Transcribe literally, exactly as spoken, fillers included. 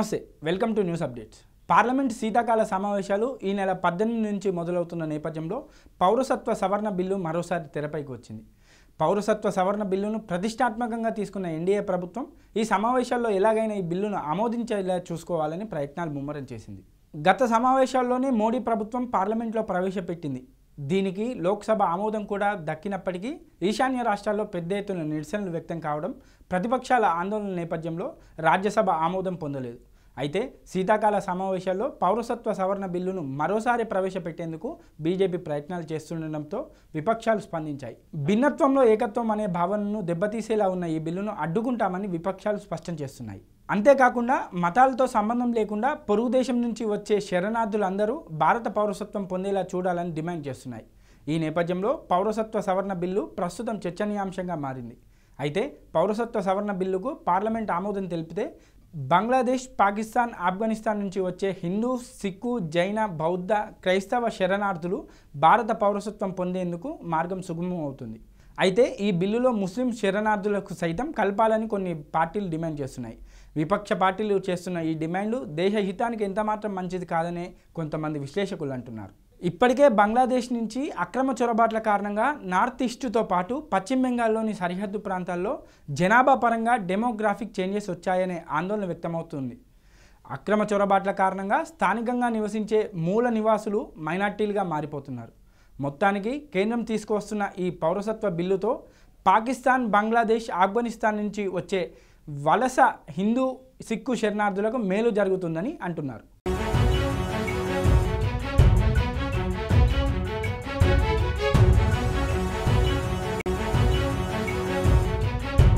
నమస్తే, welcome to news updates. Parliament శీతాకాల సమావేశాలు ఈ నెల పద్దెనిమిది నుంచి మొదలవుతున్న నేపథ్యంలో పౌరసత్వ సవరణ బిల్లు మరోసారి తెరపైకి వచ్చింది. పౌరసత్వ సవరణ బిల్లును ప్రతిష్టాత్మకంగా తీసుకున్న ఎన్డీఏ ప్రభుత్వం ఈ సమావేశాల్లో ఎలాగైనా ఈ బిల్లును ఆమోదించేలా చూసుకోవాలని ప్రయత్నాలు ముమ్మరం చేసింది. గత సమావేశాల్లోనే మోడీ ప్రభుత్వం పార్లమెంట్లో ప్రవేశపెట్టింది. దీనికి లోక్సభ ఆమోదం కూడా దక్కినప్పటికీ ఈశాన్య రాష్ట్రాల్లో పెద్ద ఎత్తున నిరసనలు వ్యక్తం కావడం, ప్రతిపక్షాల ఆందోళన నేపథ్యంలో రాజ్యసభ ఆమోదం పొందలేదు. అయితే శీతాకాల సమావేశాల్లో పౌరసత్వ సవరణ బిల్లును మరోసారి ప్రవేశపెట్టేందుకు బీజేపీ ప్రయత్నాలు చేస్తుండటంతో విపక్షాలు స్పందించాయి. భిన్నత్వంలో ఏకత్వం అనే భావనను దెబ్బతీసేలా ఉన్న ఈ బిల్లును అడ్డుకుంటామని విపక్షాలు స్పష్టం చేస్తున్నాయి. అంతేకాకుండా మతాలతో సంబంధం లేకుండా పొరుగు దేశం నుంచి వచ్చే శరణార్థులందరూ భారత పౌరసత్వం పొందేలా చూడాలని డిమాండ్ చేస్తున్నాయి. ఈ నేపథ్యంలో పౌరసత్వ సవరణ బిల్లు ప్రస్తుతం చర్చనీయాంశంగా మారింది. అయితే పౌరసత్వ సవరణ బిల్లుకు పార్లమెంట్ ఆమోదం తెలిపితే బంగ్లాదేశ్, పాకిస్తాన్, ఆఫ్ఘనిస్తాన్ నుంచి వచ్చే హిందూ, సిక్కు, జైన, బౌద్ధ, క్రైస్తవ శరణార్థులు భారత పౌరసత్వం పొందేందుకు మార్గం సుగమం అవుతుంది. అయితే ఈ బిల్లులో ముస్లిం శరణార్థులకు సైతం కలపాలని కొన్ని పార్టీలు డిమాండ్ చేస్తున్నాయి. విపక్ష పార్టీలు చేస్తున్న ఈ డిమాండ్లు దేశ హితానికి ఎంతమాత్రం మంచిది కాదనే కొంతమంది విశ్లేషకులు అంటున్నారు. ఇప్పటికే బంగ్లాదేశ్ నుంచి అక్రమ చొరబాట్ల కారణంగా నార్త్ ఈస్ట్తో పాటు పశ్చిమ బెంగాల్లోని సరిహద్దు ప్రాంతాల్లో జనాభా పరంగా డెమోగ్రాఫిక్ చేంజెస్ వచ్చాయనే ఆందోళన వ్యక్తమవుతుంది. అక్రమ చొరబాట్ల కారణంగా స్థానికంగా నివసించే మూల నివాసులు మైనార్టీలుగా మారిపోతున్నారు. మొత్తానికి కేంద్రం తీసుకువస్తున్న ఈ పౌరసత్వ బిల్లుతో పాకిస్తాన్, బంగ్లాదేశ్, ఆఫ్ఘనిస్తాన్ నుంచి వచ్చే వలస హిందూ, సిక్కు శరణార్థులకు మేలు జరుగుతుందని అంటున్నారు.